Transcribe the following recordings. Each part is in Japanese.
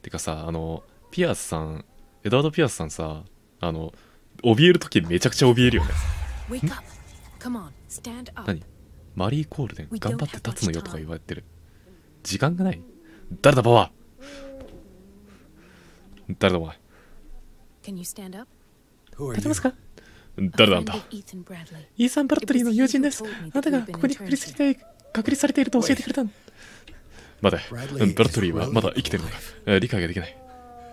てかさ、ピアースさん、エドワード・ピアースさんさ、怯えるときめちゃくちゃ怯えるよね。何？マリー・コールデン、頑張って立つのよとか言われてる。時間がない？誰だ、ババア！誰だ、お前。立てますか？誰なんだ？イーサン・ブラッドリーの友人です。あなたがここに隔離されていると教えてくれたん。待て、ブラッドリーはまだ生きてるのか。理解ができない。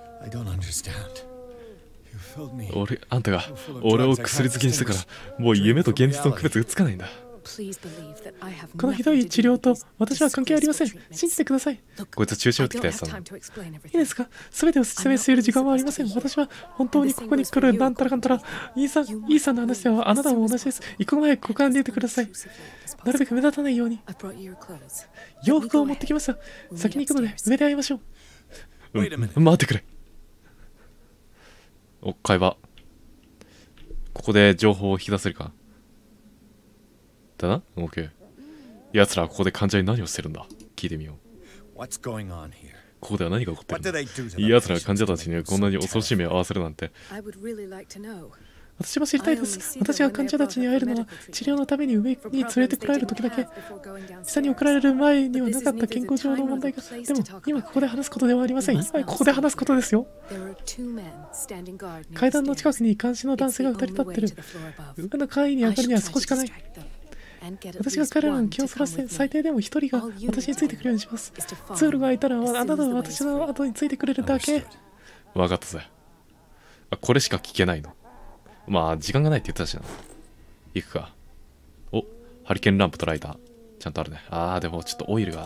あんたが俺を薬漬けにしてからもう夢と現実の区別がつかないんだ。このひどい治療と私は関係ありません。信じてください。こいつ注射打ってきたやつだな。いいですか？全てを説明している時間はありません。私は本当にここに来るなんたらかんたら。イーサンの話ではあなたも同じです。行く前股間に出てください。なるべく目立たないように。洋服を持ってきました。先に行くので上で会いましょう。待ってくれ。会話。ここで情報を引き出せるかだな。オッケー。奴らはここで患者に何をしてるんだ。聞いてみよう。ここでは何が起こってるんだ。奴らが患者たちにこんなに恐ろしい目を合わせるなんて。私も知りたいです。私が患者たちに会えるのは治療のために上に連れてこられる時だけ。下に送られる前にはなかった健康上の問題が。でも今ここで話すことではありません。今ここで話すことですよ。階段の近くに監視の男性が2人立ってる。上の階に上がるには少しかない。私が彼らの気をそらせて最低でも1人が私についてくるようにします。通路が開いたらあなたは私の後についてくれるだけ。分かったぜ。これしか聞けないの。まあ時間がないって言ってたしな。行くか。お、ハリケーンランプとライターちゃんとあるね。でもちょっとオイルが。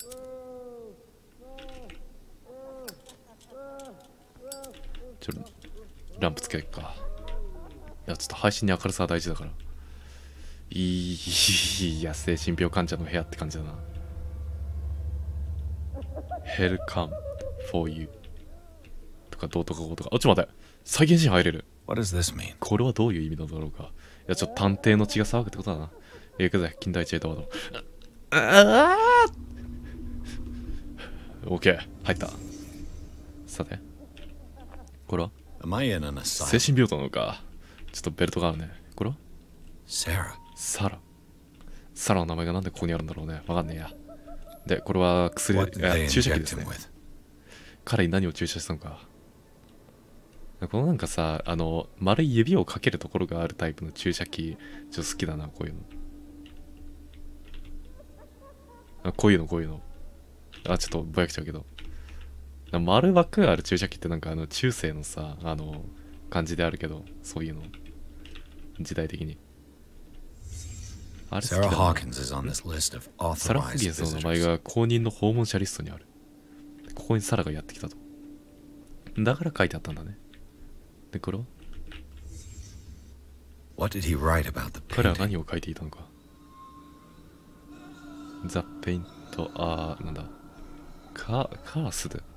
ランプつけるか。いやちょっと配信に明るさは大事だから。いや精神病患者の部屋って感じだな。Hell come for you とかどうとかこうとか。ちょっと待って、再現シーン入れる。これはどういう意味なんだろうか。いやちょっと探偵の血が騒ぐってことだな。行くぜ、近代一エドワード。オッケー、入った。さてこれは精神病棟なのか。ちょっとベルトがあるね。これはサラの名前がなんでここにあるんだろうね。わかんねえや。で、これは注射器ですね。彼に何を注射したのか。このなんかさ、丸い指をかけるところがあるタイプの注射器、ちょっと好きだな、こういうの。こういうの。ちょっとぼやけちゃうけど。丸枠がある注射器ってなんか中世のさ、感じであるけど、そういうの。時代的に。あれ好きだな。サラ・ホーキンスの名前が公認の訪問者リストにある。ここにサラがやってきたと。だから書いてあったんだね。で、これは彼は何を書いていたのか。ザ・ペイント、なんだ。カースで。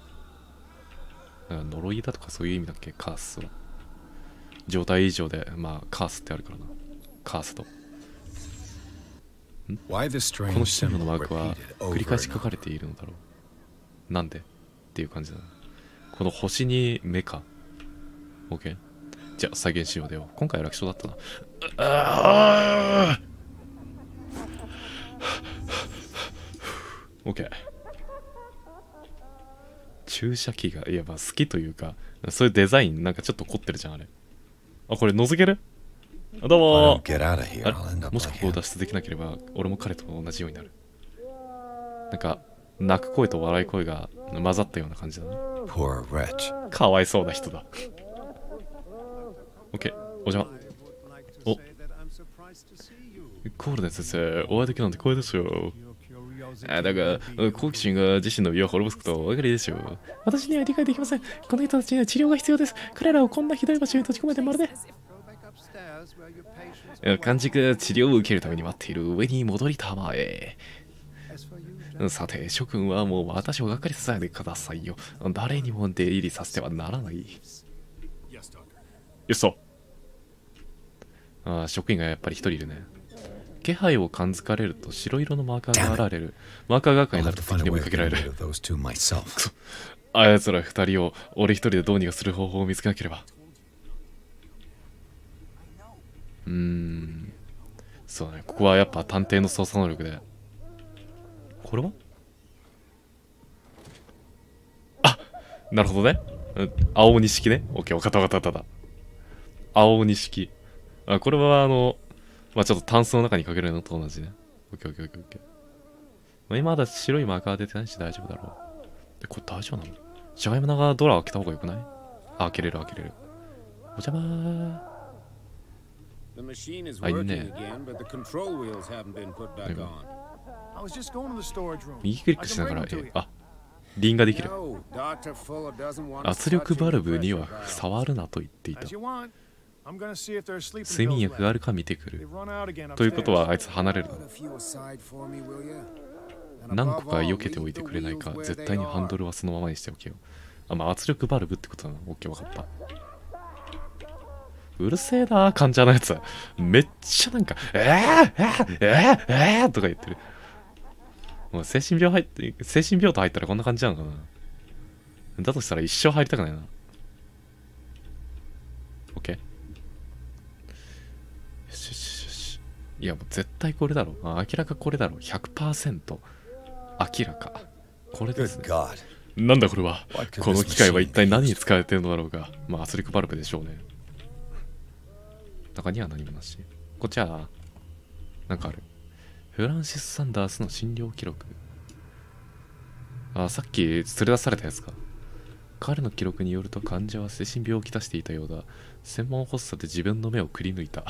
なんか呪いだとかそういう意味だっけ、カースは。状態異常で、カースってあるからな。カースと。このシンボルのマークは繰り返し書かれているのだろう。なんでっていう感じだな。この星に目か。OK。じゃあ再現しようでよ。今回は楽勝だったな。OK。注射器が、好きというか、そういうデザインなんかちょっと凝ってるじゃん、あれ。これ覗ける？どうもー。もしここを脱出できなければ俺も彼と同じようになる。なんか泣く声と笑い声が混ざったような感じだな。かわいそうな人だ。オッケー、お邪魔。コールデン先生、お会いできなんて光栄ですよ。だが好奇心が自身の身を滅ぼすことはお分かりでしょう。私には理解できません。この人たちには治療が必要です。彼らをこんなひどい場所に閉じ込めてまるで。完熟治療を受けるために待っている上に戻りたまえ。さて、諸君はもう私をがっかりさせないでくださいよ。誰にも出入りさせてはならない。よそ。職員がやっぱり一人いるね。気配を感づかれると白色のマーカーが現れる。マーカーが赤になると敵に追いかけられる。 あやつら二人を俺一人でどうにかする方法を見つけなければ。そうね、ここはやっぱ探偵の捜査能力で。これはなるほどね。青錦ね。オッケー、わかったわかったわかった。青錦。これはまあちょっとタンスの中にかけるのと同じね。オッケーオッケーオッケーオッケー。まあ、今まだ白いマーカー出てないし大丈夫だろう。これ大丈夫なの？じゃがいも長ドラ開けた方がよくない？開けれる開けれる。お邪魔ー。いいね。右クリックしながら、輪ができる。圧力バルブには触るなと言っていた。睡眠薬があるか見てくる。ということはあいつ離れるの。何個か避けておいてくれないか。絶対にハンドルはそのままにしておけよ。まあ圧力バルブってことだな。オッケー、わかった。うるせえな、患者のやつ。めっちゃなんか、とか言ってる。もう精神病棟入ったらこんな感じなのかな。だとしたら一生入りたくないな。オッケー。よしよしよし。いやもう絶対これだろ。明らかこれだろ。100%。明らか。これですね。なんだこれは。この機械は一体何に使われてるのだろうか。まあ圧力バルブでしょうね。中には何もなし。こっちは、なんかある。フランシス・サンダースの診療記録。さっき連れ出されたやつか。彼の記録によると患者は精神病をきたしていたようだ。専門発作で自分の目をくり抜いた。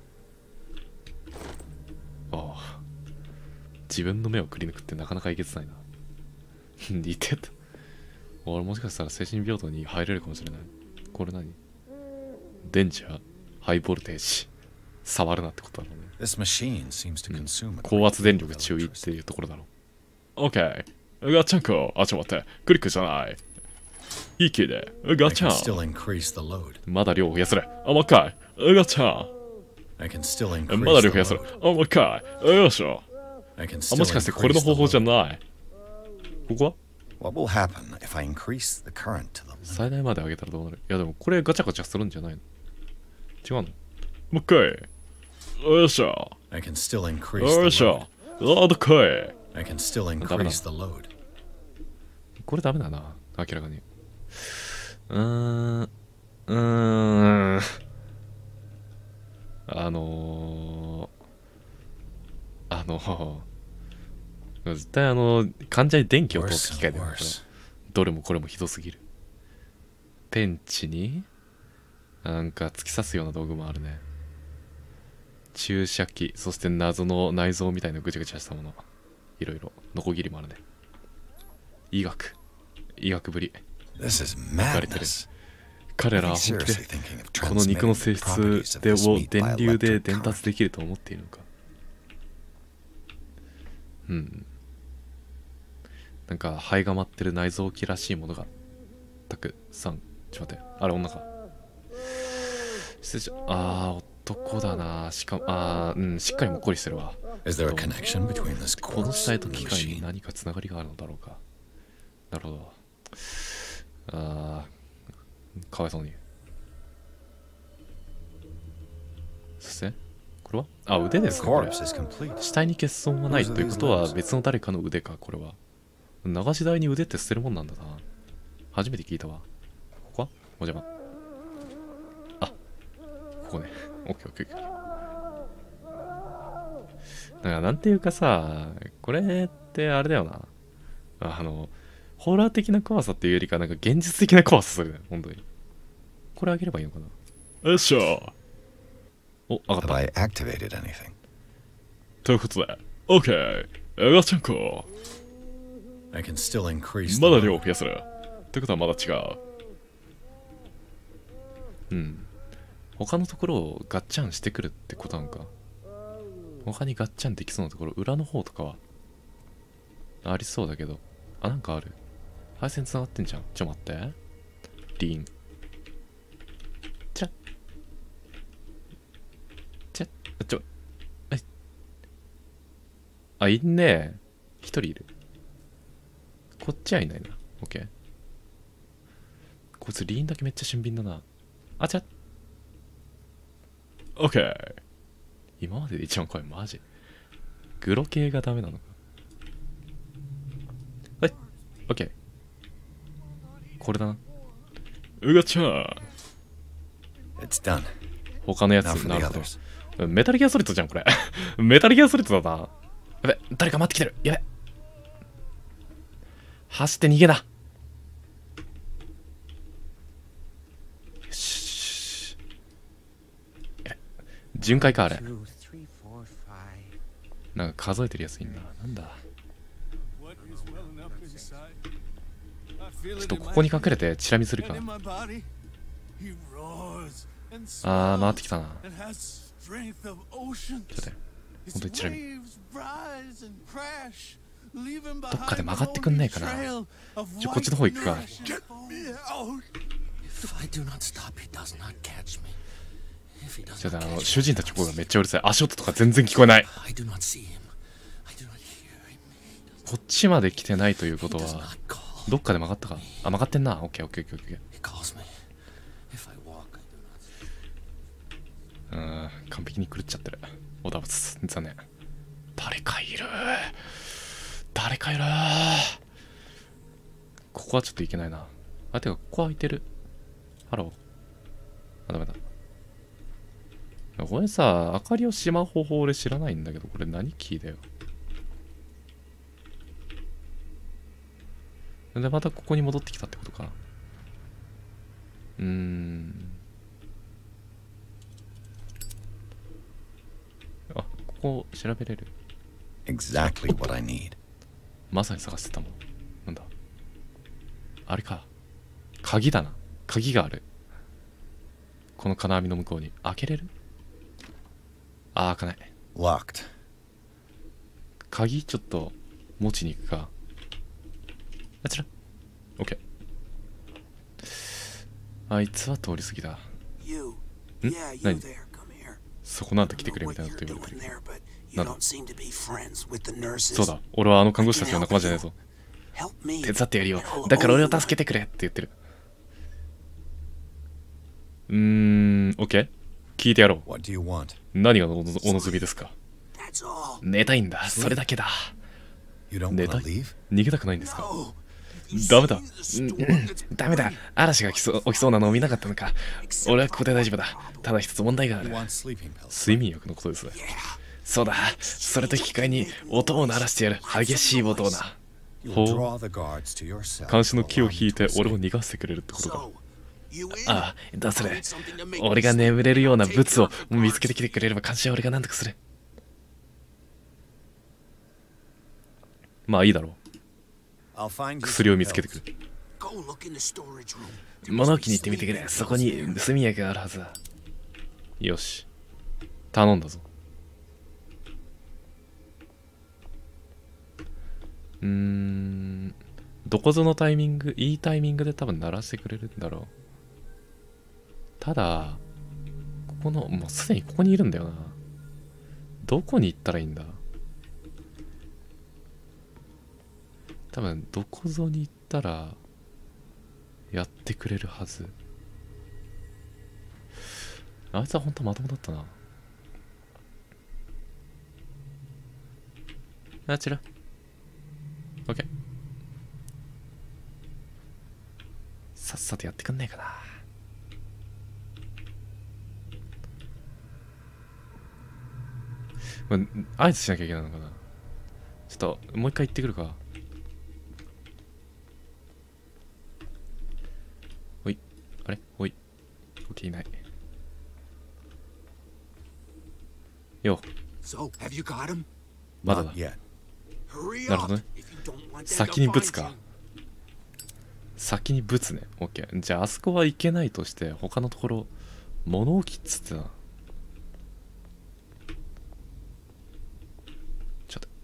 自分の目をくり抜くってなかなかいけつないな。似てた。俺もしかしたら精神病棟に入れるかもしれない。これ何？デンジャー、ハイボルテージ。触るなってことだろうね。高圧電力注意っていうところだろう。OK。ガッチャンコ。ちょっと待って。クリックじゃない。いいキーで。ガッチャン。まだ量を増やせる。もう一回。ガッチャン。まだ量増やせる。もう一回。よいしょ。もしかしてこれの方法じゃない。ここは最大まで上げたらどうなる？いやでもこれガチャガチャするんじゃないの？違うの？もう一回。よいしょ。よいしょ。どっかい。ダメだ。これダメだな。明らかに。絶対患者に電気を通す機械だよね。どれもこれもひどすぎる。ペンチになんか突き刺すような道具もあるね。注射器、そして謎の内臓みたいなぐちゃぐちゃしたもの。いろいろ、ノコギリもあるね。医学ぶり。疲れてる。彼らは本気でこの肉の性質を電流で伝達できると思っているのか。なんか肺が舞ってる内臓器らしいものがたくさん。ちょっと待って、あれ女か。失礼し男だな。しかもしっかりもっこりしてるわ。この死体と機械に何かつながりがあるのだろうか。なるほど。かわいそうに。そしてこれは腕ですね。これ死体に欠損はないということは別の誰かの腕か。これは流し台に腕って捨てるもんなんだな。初めて聞いたわ。ここはお邪魔。ここね。オッケーオッケーオッケー。だからなんていうかさ、これってあれだよな。ホラー的な怖さっていうよりか、なんか現実的な怖さするね。本当に。これあげればいいのかな。よっしゃ。上がった。ということで、OK。ガチャンコ。まだ量を増やせる。ってことはまだ違う。他のところをガッチャンしてくるってことなのか。他にガッチャンできそうなところ、裏の方とかはありそうだけど。なんかある。配線繋がってんじゃん。待って。リン。いんねえ。一人いる。こっちはいないな。オッケー。 こいつリーンだけめっちゃ俊敏だな。あちゃっ。オッケー。今までで一番怖い。マジ。グロ系がダメなのか。はい。オッケー。これだな。うがちゃん。他のやつになるほど。メタルギアソリッドじゃん、これ。メタルギアソリッドだな。やべ、誰か待ってきてる。やべ。走って逃げな。よし。巡回か、あれ。なんか数えてるやついんな。なんだ。ちょっとここに隠れてチラ見するか。あー、回ってきたな。ちょっと待って。本当にチラ見。どっかで曲がってくんねえかな。こっちの方行くか。ちょっと囚人たちの声がめっちゃうるさい。足音とか全然聞こえない。こっちまで来てないということは、どっかで曲がったか。あ、曲がってんな。オッケーオッケーオッケーオッケー。完璧に狂っちゃってる。オダブス、残念。誰かいる。誰かいる。ここはちょっといけないな。あ、てか、ここは空いてる。ハロー。あ、ダメだ。これさ、明かりをしまう方法俺知らないんだけど、これ何キーだよ。で、またここに戻ってきたってことか。あ、ここ調べれる。 Exactly what I need. まさに探してたもん。なんだ。あれか。鍵だな。鍵がある。この金網の向こうに。開けれる？あ、開かない。 Locked. 鍵ちょっと持ちに行くか。あちら。オッケー。あいつは通り過ぎだ。ん？何？そこなんと来てくれみたいなこと言われてる。なんだ？そうだ。俺はあの看護師たちの仲間じゃないぞ。手伝ってやるよ。だから俺を助けてくれって言ってる。オッケー。聞いてやろう。何がお望みですか？寝たいんだ。それだけだ。寝たい？逃げたくないんですか？ダメだ。ダメだ。嵐が起きそうなのを見なかったのか。俺はここで大丈夫だ。ただ一つ問題がある。睡眠薬のことです。そうだ。それと引き換えに音を鳴らしてやる。激しい音をな。ほう。監視の木を引いて俺を逃がしてくれるってことか。ああ、どうする？俺が眠れるようなブツを見つけてきてくれれば監視は俺が何とかする。まあいいだろう。薬を見つけてくる。物置に行ってみてくれ。そこに睡眠薬があるはずだ。よし。頼んだぞ。どこぞのタイミング、いいタイミングで多分鳴らしてくれるんだろう。ただ、ここの、もうすでにここにいるんだよな。どこに行ったらいいんだ？多分どこぞに行ったらやってくれるはず。あいつは本当まともだったな。あちら。オッケー。さっさとやってくんねえかな。合図しなきゃいけないのかな。ちょっともう一回行ってくるか。おい、あれ？おい、オッケーいない。よ。まだだ。なるほどね。先にブツか。先にブツね。オッケー。じゃああそこは行けないとして他のところ物置っつってな。ちょっと。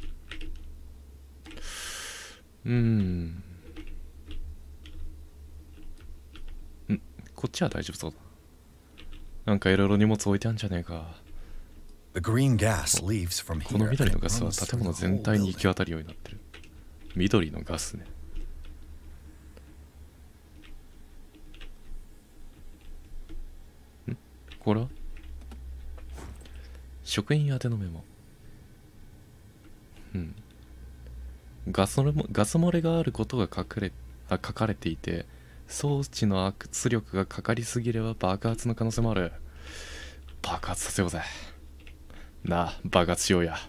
こっちは大丈夫そうだ。なんかいろいろ荷物置いてあるんじゃねえか。この緑のガスは建物全体に行き渡るようになってる。緑のガスね。 これは職員宛てのメモ。ガス漏れがあることが書かれていて、装置の圧力がかかりすぎれば爆発の可能性もある。爆発させようぜ。なあ、爆発しようや。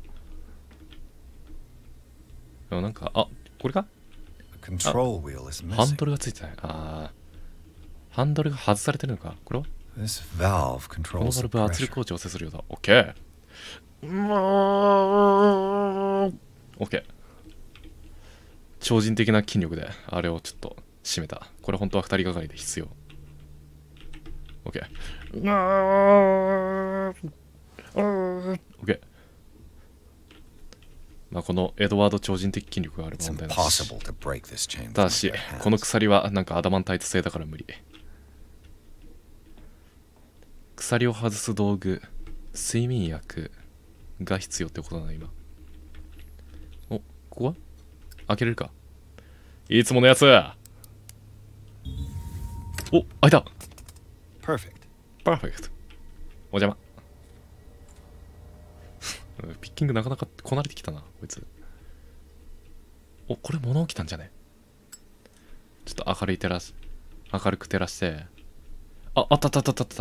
なんか、これか？ハンドルがついてない。ハンドルが外されてるのか？これは？このバルブは圧力を調整するようだ。オッケー。オッケー。超人的な筋力であれをちょっと締めた。これ本当は2人がかりで必要。オッケー。オッケー。まあこのエドワード超人的筋力がある問題だし。ただし、この鎖はなんかアダマンタイト製だから無理。鎖を外す道具、睡眠薬が必要ってことだな、今。ここは開けれるか？いつものやつ。開いた。パーフェクト。お邪魔。ピッキングなかなかこなれてきたな、こいつ。これ物置きたんじゃね？ちょっと明るく照らして。あった。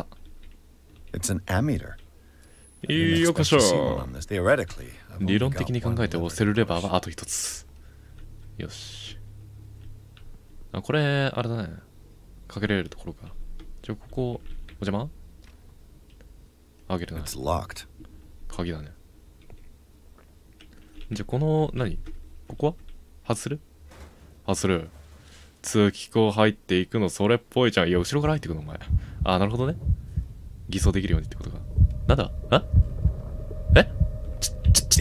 よこしょ。理論的に考えて押せるレバーはあと一つ。よし。これ、あれだね。かけられるところか。ここ、お邪魔？開けるな。鍵だね。この、ここは外する。通気口入っていくの、それっぽいじゃん。いや、後ろから入ってくの、お前。なるほどね。偽装できるようにってことか。なんだ？ちょ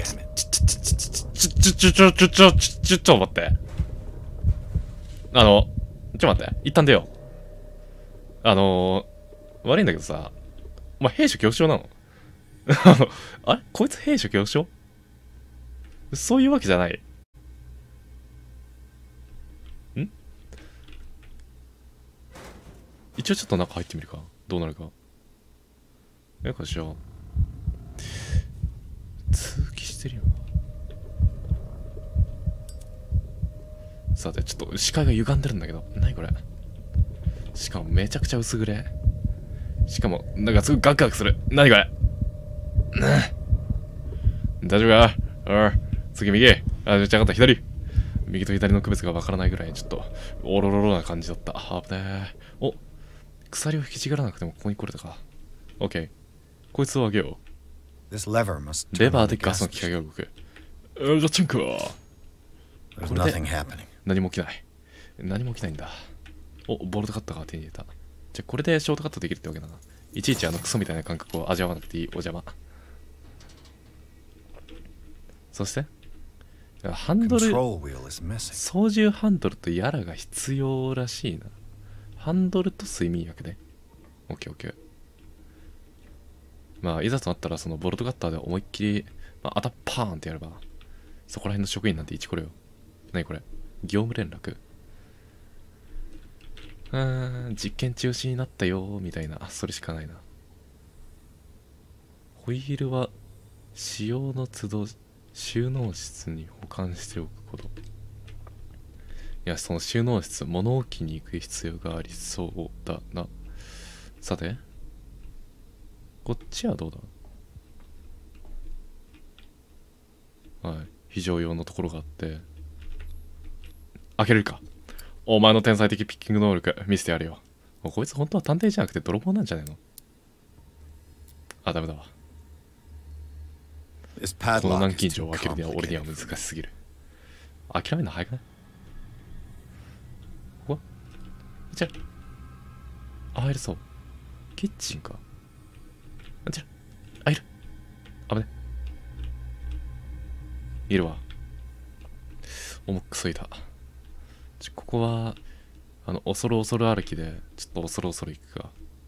っと待って。ちょっと待って。一旦出よう。悪いんだけどさ、お前兵所恐怖症なの？あれこいつ兵所恐怖症？そういうわけじゃない。一応ちょっと中入ってみるか。どうなるか。よいしょ。通気してるよな。さて、ちょっと視界が歪んでるんだけど。何これ。しかもめちゃくちゃ薄暗い。しかも、なんかすごいガクガクする。何これ。大丈夫か？次右。じゃあ分かった。左。右と左の区別がわからないぐらい、ちょっと、おろろろな感じだった。危ねえ。鎖を引きちぎらなくてもここに来れたか。オッケー。こいつをあげよう。レバーでガスの機械が動く。ガチャンコ。これで何も起きない。何も起きないんだ。ボルトカッターが手に入れた。じゃあこれでショートカットできるってわけだな。いちいちクソみたいな感覚を味わわなくていい。お邪魔。そしてハンドル、操縦ハンドルとやらが必要らしいな。ハンドルと睡眠薬で。オッケー。まあ、いざとなったら、そのボルトカッターで思いっきり、パーンってやれば、そこら辺の職員なんて一これよ。何これ？業務連絡？実験中止になったよみたいな。それしかないな。ホイールは、使用の都度、収納室に保管しておくこと。いや、その収納室、物置に行く必要がありそうだな。さて、こっちはどうだ？はい。非常用のところがあって。開けれるか？お前の天才的ピッキング能力見せてやるよ。こいつ本当は探偵じゃなくて泥棒なんじゃないの？ダメだわ。この南京錠を開けるには俺には難しすぎる。諦めるの早くない？ここ？じゃ入れそう。キッチンか。いる。危ね。いるわ。重くそいだ。ここは、恐る恐る歩きで、ちょっと恐る恐る行くか。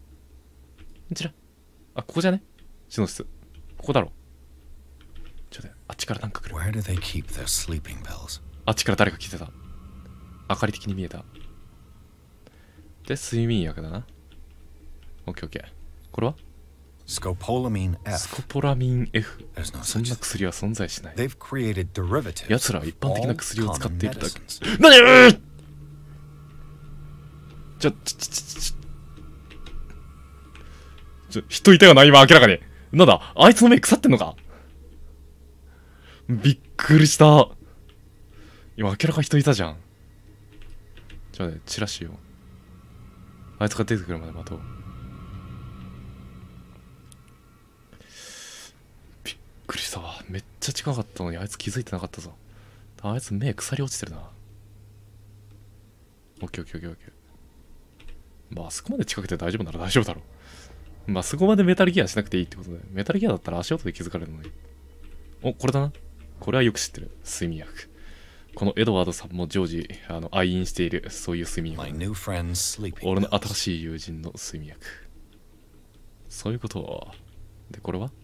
ここじゃね？死の室。ここだろ。あっちからなんか来る。あっちから誰か来てた。明かり的に見えた。で、睡眠薬だな。オッケー。 これは Scopolamine ス F. コポラミン F。 There's no そん such な thing. 薬は存在しない。 They've created derivatives. 奴らは一般的な薬を使っているだけ。 All common medicines. 何？人いたよな、今明らかに。なんだ、あいつの目腐ってんのか？びっくりした。今明らか人いたじゃん。じゃあね、チラシよ。あいつが出てくるまで待とう。びっくりしたわ。めっちゃ近かったのにあいつ気づいてなかったぞ。あいつ目腐り落ちてるな。オッケーオッケーオッケーオッケー。まああそこまで近くて大丈夫なら大丈夫だろう。まあそこまでメタルギアしなくていいってことで。メタルギアだったら足音で気づかれるのに。お、これだな。これはよく知ってる。睡眠薬。このエドワードさんも常時愛飲している、そういう睡眠薬。俺の新しい友人の睡眠薬。そういうことで、これは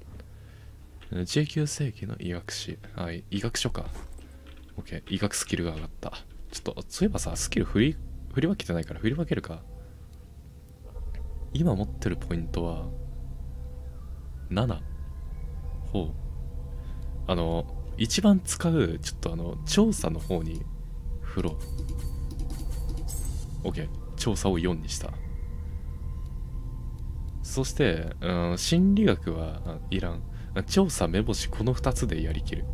19世紀の医学史。はい、医学書か。OK、医学スキルが上がった。ちょっと、そういえばさ、スキル振り分けてないから振り分けるか。今持ってるポイントは、7。ほう。一番使う、ちょっと調査の方に振ろう。OK。調査を4にした。そして、心理学はいらん。調査、目星、この2つでやりきる。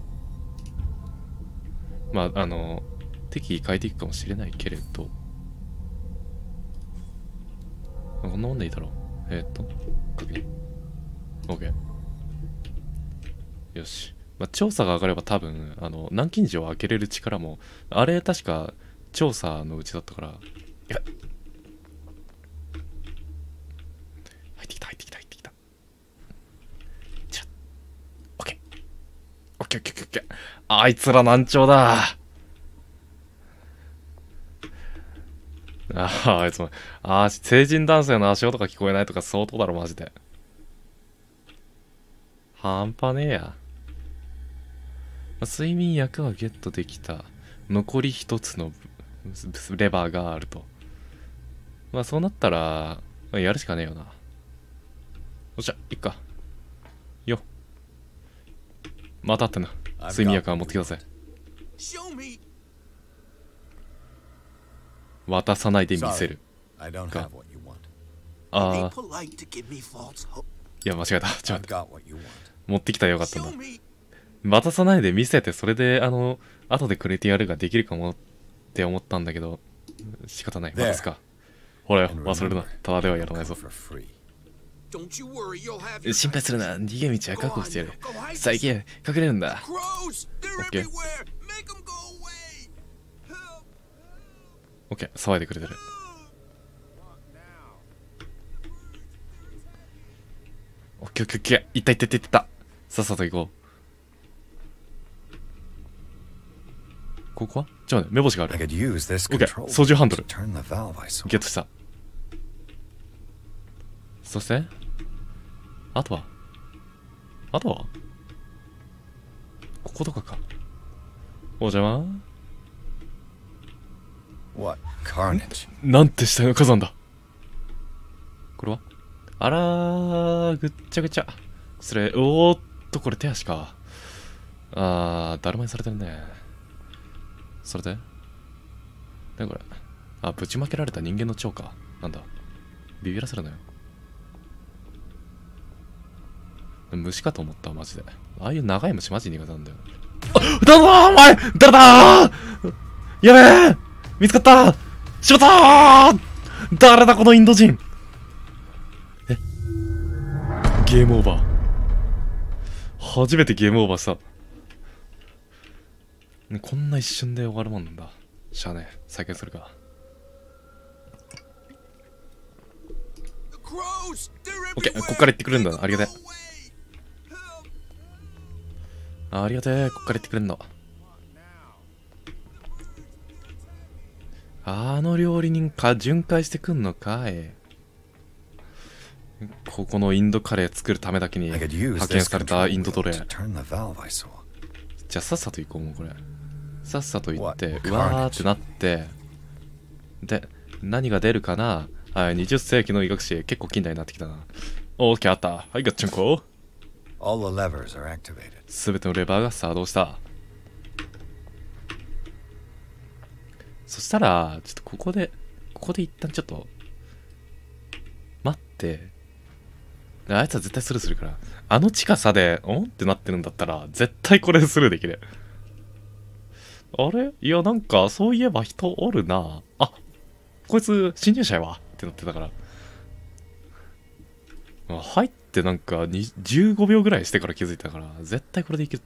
まあ、適宜変えていくかもしれないけれど。こんなもんでいいだろう。確認。OK。よし。まあ、調査が上がれば多分、南京錠を開けれる力も、あれ確か調査のうちだったから、いや、入ってきた。オッケー。あいつら難聴だ。あいつも、成人男性の足音が聞こえないとか相当だろ、マジで。半端ねえや。睡眠薬はゲットできた。残り一つのレバーがあると。まあそうなったら、やるしかねえよな。よっしゃ、いっか。よ。またってな。睡眠薬は持ってきなさい。渡さないで見せる。いや、間違えた。ちょっと待って。持ってきたらよかったんだ。渡さないで見せて、それで、後でくれてやるができるかもって思ったんだけど、仕方ない。渡すか。ほらよ、忘れるな。ただではやらないぞ。心配するな。逃げ道は確保してやる。最近、隠れるんだ。オッケー。オッケー、騒いでくれてる。オッケーオッケーオッケー。いった。さっさと行こう。ここはじゃあね、目星がある。オッケー、操縦ハンドル。ゲットした。そして、あとはこことかか。お邪魔。なんて死体の火山だ。これはあらー、ぐっちゃぐちゃ。それ、おーっと、これ手足か。だるまにされてるね。それで何これ。ぶちまけられた人間の腸か。なんだ。ビビらせるなよ。虫かと思ったマジで。ああいう長い虫マジ苦手なんだよ。だぞーお前誰だーやべえ見つかったしまったー誰だこのインド人ゲームオーバー。初めてゲームオーバーした。こんな一瞬で終わるもんなんだ。しゃあねえ、再建するか。オッケー、こっから行ってくれるんだな。ありがてえ。ありがてえ、こっから行ってくれんの。料理人か巡回してくんのかい。ここのインドカレー作るためだけに派遣されたインド奴隷。じゃあさっさと行こう。もうこれさっさと行って、うわーってなって、で何が出るかな。 はい、20世紀の医学史、結構近代になってきたな。オーケーあった。はい、ガッチャンコ。すべてのレバーが作動した。そしたら、ちょっとここで一旦ちょっと、待って、あいつは絶対スルーするから、あの近さで、おんってなってるんだったら、絶対これでスルーできる。あれいや、なんか、そういえば人おるな。あ、こいつ、侵入者やわってなってたから。入ってなんか15秒ぐらいしてから気づいたから、絶対これでいけるって。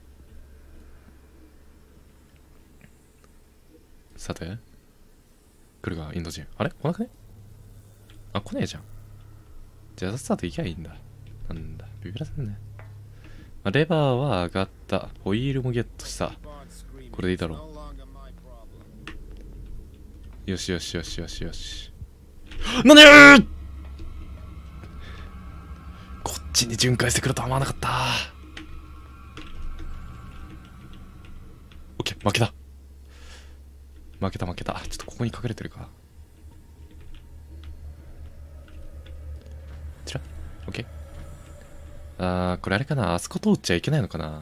さて、来るか、インド人。あれ来なくね？あ、来ねえじゃん。じゃあ、さっさと行きゃいいんだ。なんだ、ビビらせんね。レバーは上がった。ホイールもゲットした。これでいいだろう。よしよしよしよしよし。なんでー！こっちに巡回してくるとは思わなかった。オッケー、負けた。負けた負けた。ちょっとここに隠れてるか。ちらオッケー。これあれかな。あそこ通っちゃいけないのかな。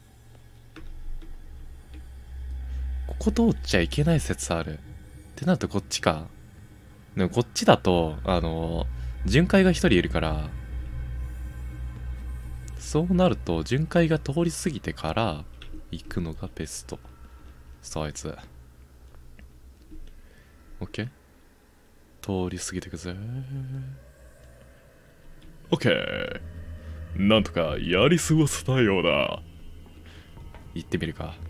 ここ通っちゃいけない説ある。ってなるとこっちか。でもこっちだと、巡回が一人いるから、そうなると、巡回が通り過ぎてから行くのがベスト。さあ、あいつ。オッケー。通り過ぎてくぜ。オッケー。なんとかやり過ごせたようだ。行ってみるか。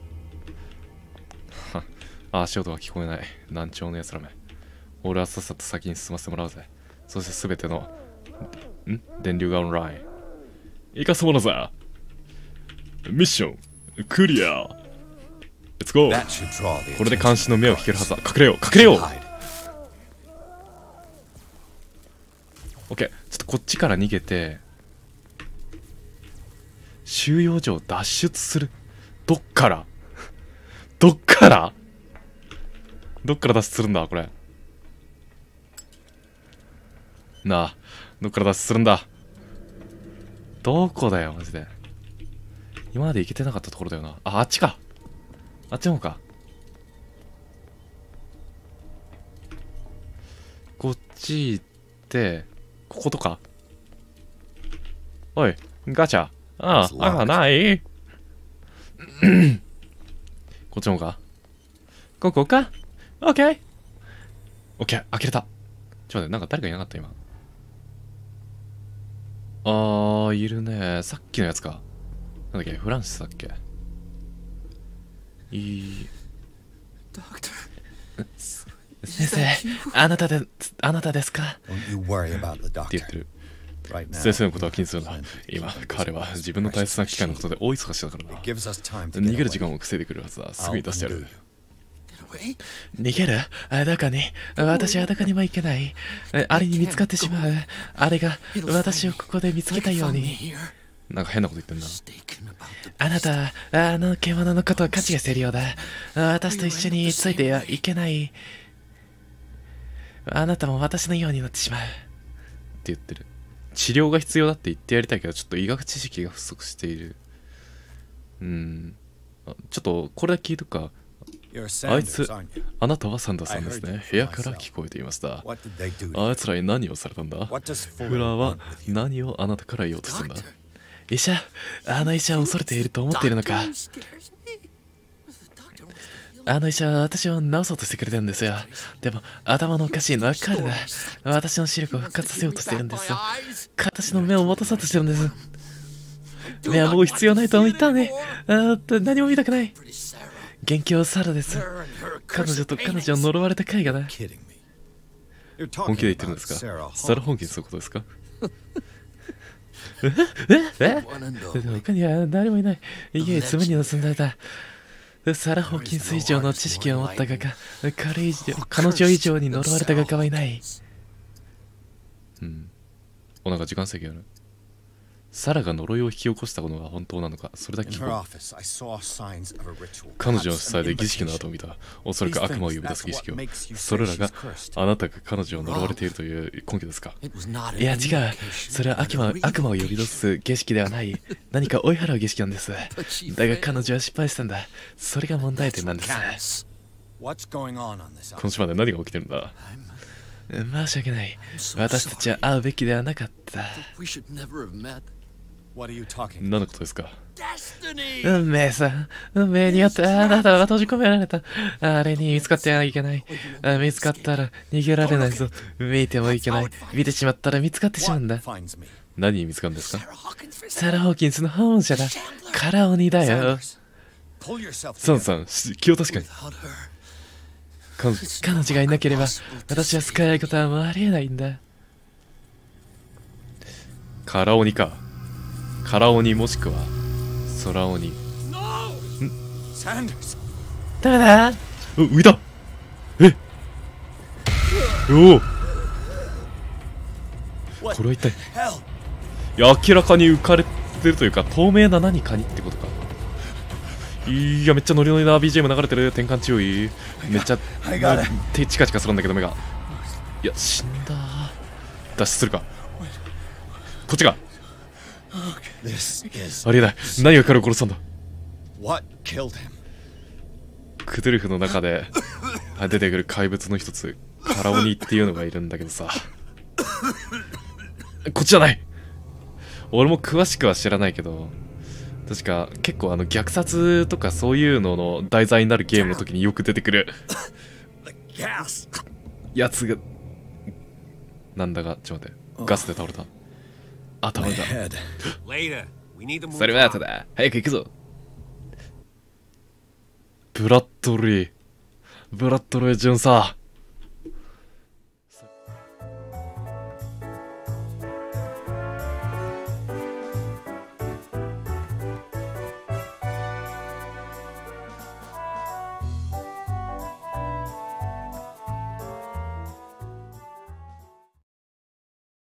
足音が聞こえない。難聴のやつらめ。俺はさっさと先に進ませてもらうぜ。そして全ての、電流がオンライン。生かすものさ。ミッション、クリア。レッツゴー。これで監視の目を引けるはずだ。隠れよう、隠れよう。オッケー。ちょっとこっちから逃げて、収容所を脱出する。どっからどっから脱出するんだ、これ。なあ、どっから脱出するんだ。どこだよ、マジで。今まで行けてなかったところだよな。あ、あっちか。あっちの方か。こっち行って、こことか。おい、ガチャ。ああ、ないこっちの方か。ここか。オッケー。オッケー、開けれた。ちょっと待って、なんか誰かいなかった今。いるね。さっきのやつか。なんだっけ、フランシスだっけ。先生、あなたですかって言ってる。先生のことは気にするな。今、彼は自分の大切な機械のことで大忙しだからな。逃げる時間を防いでくれるはずだ。すぐに出してやる。逃げる？どこに？私はどこにも行けない。あれに見つかってしまう。あれが私をここで見つけたように。なんか変なこと言ってんな。あなた、あの獣のことを勘違いしているようだ。私と一緒についてはいけない。あなたも私のようになってしまう。って言ってる。治療が必要だって言ってやりたいけど、ちょっと医学知識が不足している。ちょっとこれだけ聞いとくか。あいつ、あなたはサンダーさんですね。部屋から聞こえていました。あいつらに何をされたんだ？フラーは何をあなたから言おうとしたんだ？医者、あの医者を恐れていると思っているのか？あの医者は私を治そうとしてくれてるんですよ。でも、頭のおかしいのは彼だ。私の視力を復活させようとしてるんですよ。私の目を戻そうとしてるんです。目はもう必要ないと言ったね。何も見たくない。元気をサラです。彼女を呪われた絵画だ。本気で言ってるんですか？サラ本気にすることですか？他には誰もいない。家へ詰めに盗んだだ。サラ・ホーキンス以上の知識を持った画家、彼女以上に呪われた画家はいない。なんか時間制限ある。 サラが呪いを引き起こしたことが本当なのか、それだけ In 聞 her こう。 office, I saw signs of a ritual. 彼女の Perhaps 主催 an で儀式の invocation. 後を見た。おそらく悪魔を呼び出す儀式を。それらがあなたが彼女を呪われているという根拠ですか？ It was not いや an 違う。 invocation. それは悪魔を呼び出す儀式ではない。何か追い払う儀式なんです。だが彼女は失敗したんだ。それが問題点なんです。 What's going on this この島で何が起きてるんだ？申し訳ない。私たちは会うべきではなかった。 We should never have met. What are you talking 何のことですか？ Destiny! 運命さん、運命によってあなたは閉じ込められた。あれに見つかってはいけない。見つかったら逃げられないぞ。見てもいけない。見てしまったら見つかってしまうんだ。 What finds me? 何に見つかるんですか？ Sarah Hawkins for サラ・ホーキンスの本社だ。カラオニだよ。 Pull yourself サン together. さん、気を確かに。 without her. 彼女がいなければ、私は救えないことはもうありえないんだ。カラオニか。カラオニもしくは、ソラオニ。 Sanders. ダメだ。浮いた。えおお。これは一体。 Hell. いや、明らかに浮かれてるというか、透明な何かにってことか。いや、めっちゃノリノリな BGM 流れてる。転換注意。めっちゃ手チカチカするんだけど目が。いや、死んだ。脱出するか。こっちか。 This is ありえない。何が彼を殺したんだ。 what killed him. クトゥルフの中で出てくる怪物の一つ、カラオニっていうのがいるんだけどさ。こっちじゃない。俺も詳しくは知らないけど、確か結構虐殺とかそういうのの題材になるゲームの時によく出てくる The gas. やつがなんだが、ちょっと待って、ガスで倒れた。あ、倒 My れた。 head. Later. We need to move それは on. 後だ。早く行くぞ。ブラッドリー巡査。